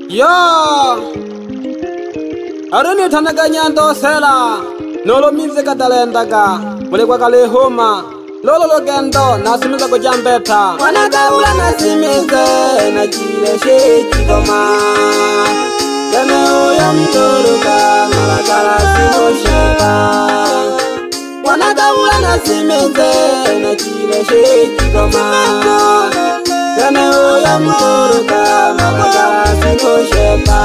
Yo, aruni thanaga nyando sela nolo mize katalendaga mule kwa kale homa lolo logendo nasimiza kujambeta wanagaula nasimize na jile sheki goma kene uya mturuka malakala simosheka wanagaula nasimize na jile sheki goma kene uya mturuka malakala simosheka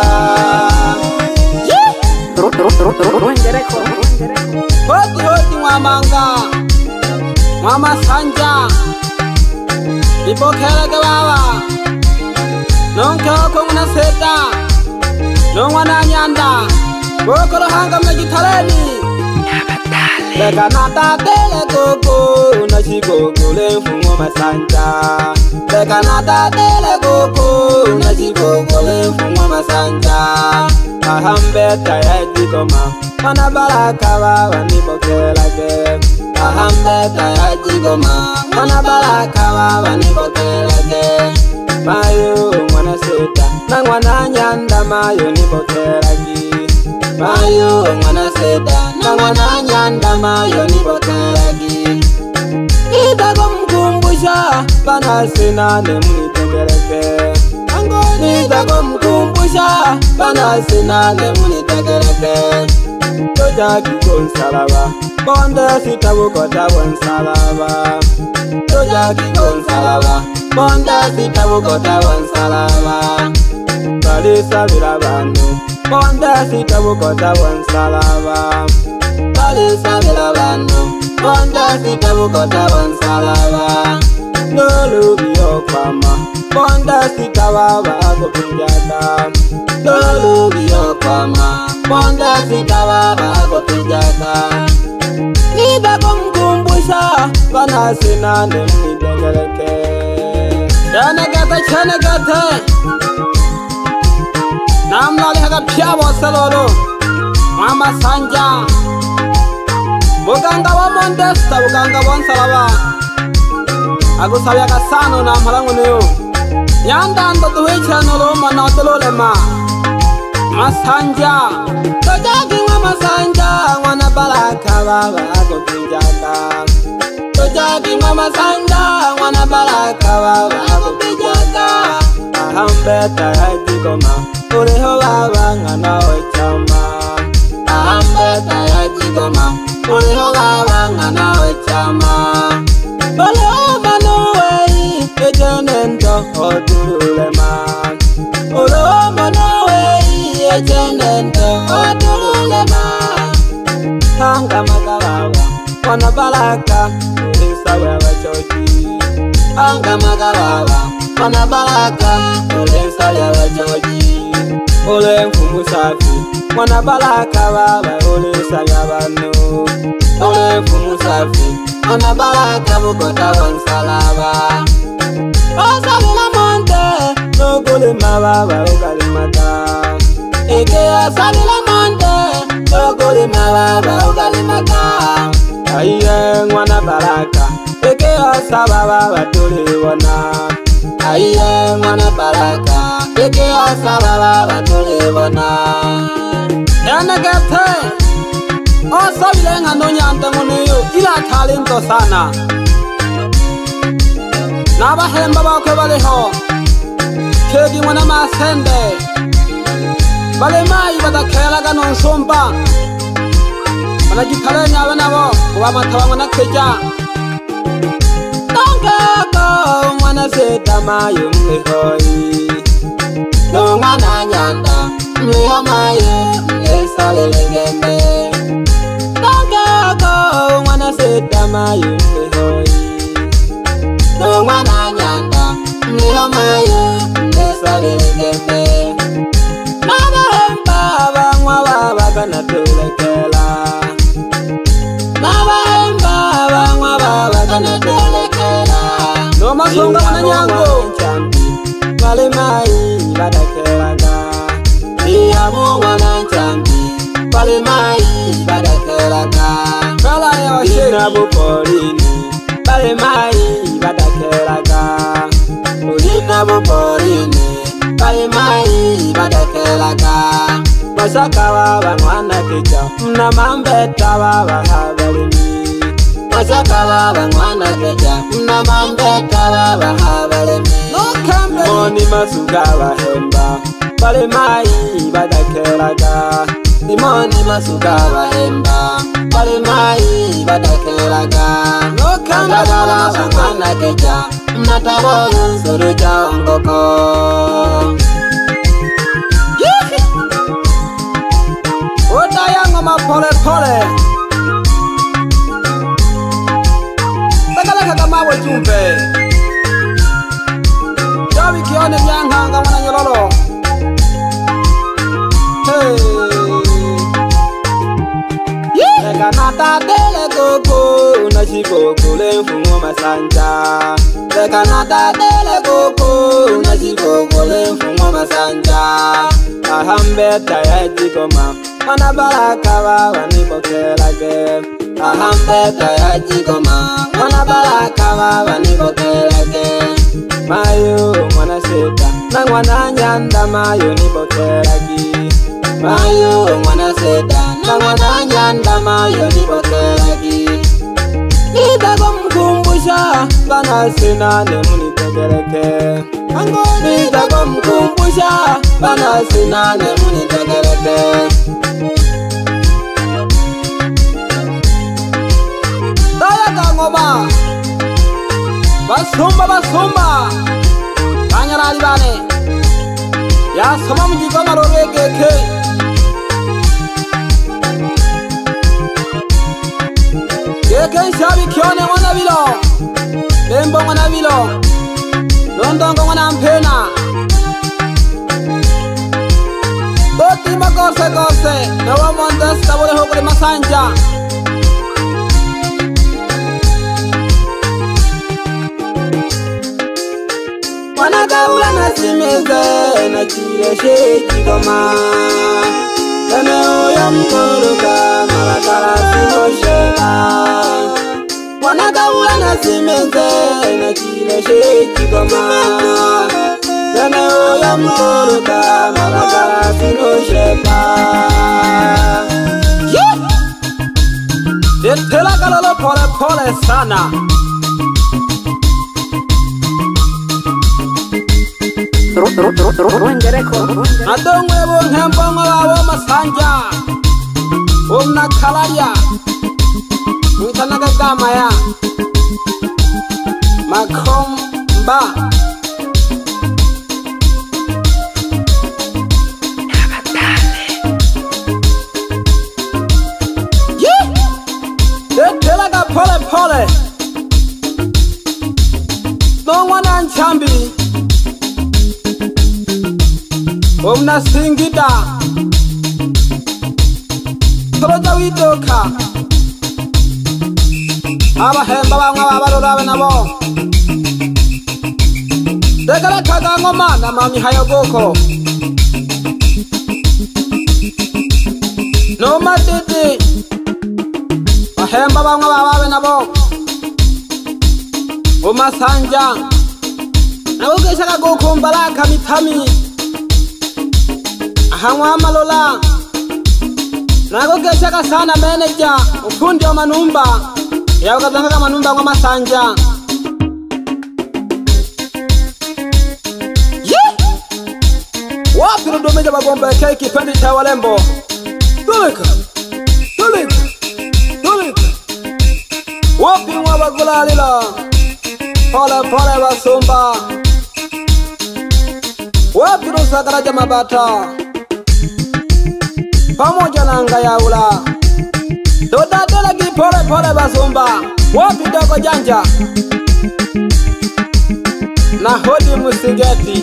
hoti hoti mwamanga Mama Sanja Ipokeleke baba Nonke okuna seta Nongwana nyanda Bokoro hanga mejitaleni Leka natatele koko Nashikoko lenfungo masanja Leka natatele koko Nashikoko lenfungo masanja Ahambeta ya jikoma Wanabaraka baba nipokeleke Ahambeta ya jigoma Wanabaraka baba nipokeleke Mayo mwana seta na mwana nyanda mayo nipokeleki Mayo mwana seta na mwana nyanda mayo nipokeleki Itago mkumbusha Pana sinane munitekeleke Itago mkumbusha Pana sinane munitekeleke Tojaki konsalaba Bonde sitabukota wansalaba Tojaki konsalaba Bonde sitabukota wansalaba Balisa bilabanu Bonde sitabukota wansalaba Balisa bilabanu Bonde sitabukota wansalaba Nolubi okwama Bonde sitababa kupinjaka Nolubi okwama Bonde sitababa kupinjaka Nidako mkumbusha Bana sinane mnidegeleke Chanegate Namlali haga piyabo salolo Mama Sanja Buganga wa mondesta Buganga wa nsalaba Agusabya kasano na mhalangu niyo Nyanda ando tuwecha noloma na otololema Masanja Tojaki wa Masanja Wana baraka baba kupinjaka Tojaki wa Masanja Wana baraka baba kupinjaka Ahambeta ya jigoma Uliho baba ngana wechama Ahambeta ya jigoma Uliho baba ngana wechama Uliho manuwei Ejenendo otululema Uliho manuwei Ejenendo otululema Hanga magababa Wana baraka Ulisa wewe choji Hanga magababa Wana baraka Ulisa wewe choji Ule mfumu safi Wana baraka baba Ulisa yabanu Ule mfumu safi Wana baraka bukota wansalaba Osabila monte Nogule mababa ugalimaka Ike osabila monte Nogule mababa ugalimaka Aiye mwana baraka Ike osababa batuliwona Aiye mwana baraka Ike osababa batuliwona Yanegete Osabile ngano nyanda muniyo Ila talento sana Nabahemba bakwe baliho Kegi mwana masende Bale mai batakelaga nonsomba Banajikalenya abanabo Kuba matawa mwana keja Nongeko mwana seta mayo mlihoi Nongana nyanda Mliho mayo mlesalelegembe Nongeko mwana seta mayo mlihoi Nongana nyanda Mliho mayo mlesalelegembe Nabahemba bangwa baba kanatulekela Nabahemba bangwa baba kanatulekela Nomasonga mwana nyango Wale mai badakelaga Iyamu mwana nchambi Wale mai badakelaga Kala ya washiri Inabu porini Wale mai badakelaga Ulina buporini bali mai badakelaga masaka baba mwana keja na mambeta baba habalemi masaka baba mwana keja na mambeta baba habalemi no kambe moni masuka bahemba bali mai badakelaga Imoni masuka bahemba bali mai badakelaga no kambe baba mwana keja natabo suruja ngoko Pole pole Takalaka kama wajumbe Jawi kione myanghanga mwana nyololo Hey Eka nata dele koko Unashiko kule mfungo masanja Eka nata dele koko Unashiko kule mfungo masanja Ahambeta ya jikoma Mana baraka baba nipokelage Ahambeta ya jikoma Mana baraka baba nipokelage Mayo mwana seta Na mwana nyanda mayo nipokelagi Mayo mwana seta Na mwana nyanda mayo nipokelagi Nitako mkumbusha Bana sinane munitegeleke Nitako mkumbusha Bana sinane munitegeleke Ngoma basumba banyarali bane ya soma mujiko maroreke keke shabi kione mwana bilo bembo mwana bilo londongo mwana mpena boti magose gose nawa mondas tabole hokole masanja Wanagaula na simeze na chireshe chigoma Tene uya mkuruka marakara sinosheka Wanagaula na simeze na chireshe chigoma Tene uya mkuruka marakara sinosheka Detela kalolo pole pole sana Adongwe bonhembo ngabo masanja Omna kalaria Mutanaga gama ya Makomba Detelaga pole pole Nongwana nchambi Omna singida Toroja widoka Abahemba bamwe babarurabe nabo Degala kaga ngoma na mami hayogoko No matete Bahemba bamwe bababe nabo Omasanja Nabugesha kagoko mbalaka mitami Ahangwa malola Nagogesha sana manager ufundi wa manumba Yawakazanga manumba kwa masanja Wapi rudomeja babomba ya keki pendi cha walembo Tulika Wapi mwabagula lila Pole pole basumba Wapi rusakaraja mabata Pamoja na anga ya ula Dodadela pole pole basumba Wapi dogo janja Na hodi musigeti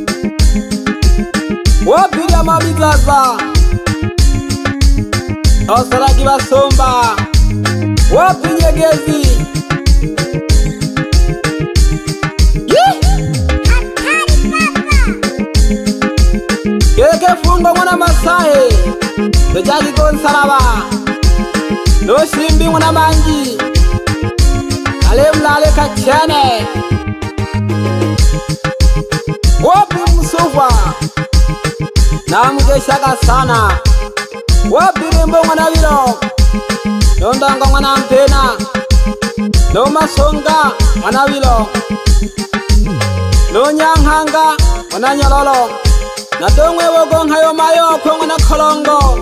Wapi ya mamizaza Osaragi basumba Wapi nyegezi Keke fungo mwana masahe Dejagi Gonsalaba No simbi mwana manji Ale mlale kachene Wapi msufa namugeshaga sana wapirimbo mwana wilo nondanga mwana mpena no masonga mwana wilo no nyanghanga mwana nyololo na dongwe wogo nkayo mayo kwa mwana kolongo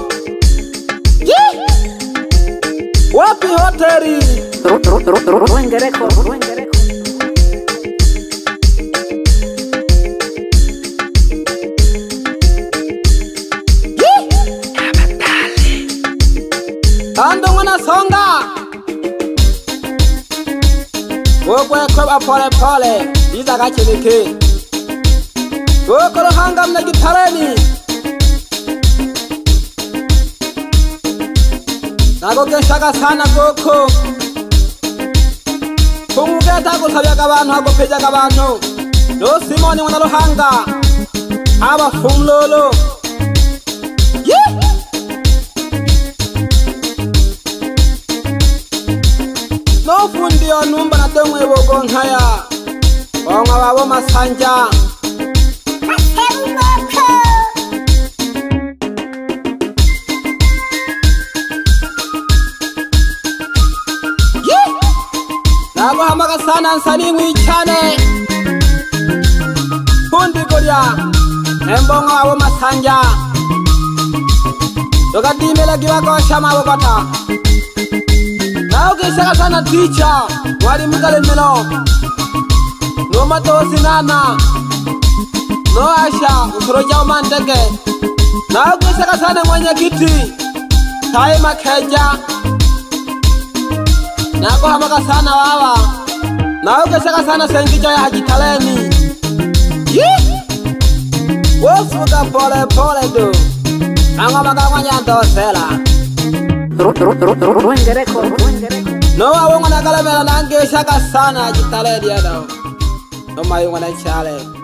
wapi hoteri Ruengereko Ando mwana songa Wokwe kwa pole pole Iza kachilike Wokolo hanga mna gitareni Nagokeshaga sana koko Kumugeta kusabyaga abantu agopejaga abantu No Simoni mwana ruhanga Aba fumlolo No fundi onumba na dongwe wogo nkaya Onga wabo masanja Nago hamaga sana nsani mwichane Fundi korea Nembonga wabo masanja Doga dimela giwa kwa shama wogota Naogeshaga sana teacher Wali mkale melo No matosi nana No asha Usoroja umandege Naogeshaga sana mwenye kiti Tai makeja Nako hamaga sana wawa Naogeshaga sana sengijo ya hajitaleni Wosuga pole pole do Anga maga mwanya ndosela Ruengereko No awonga na kalamela nangeshaga sana hajitaleni ya dao No mayu mwana chale